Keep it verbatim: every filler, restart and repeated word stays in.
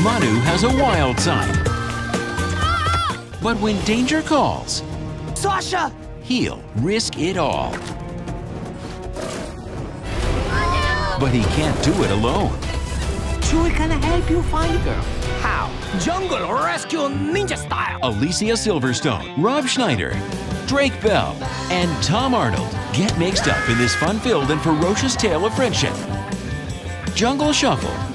Manu has a wild side. But when danger calls, Sasha! he'll risk it all. But he can't do it alone. Chewie can help you find her. How? Jungle Rescue Ninja style. Alicia Silverstone, Rob Schneider, Drake Bell, and Tom Arnold get mixed up in this fun-filled and ferocious tale of friendship. Jungle Shuffle.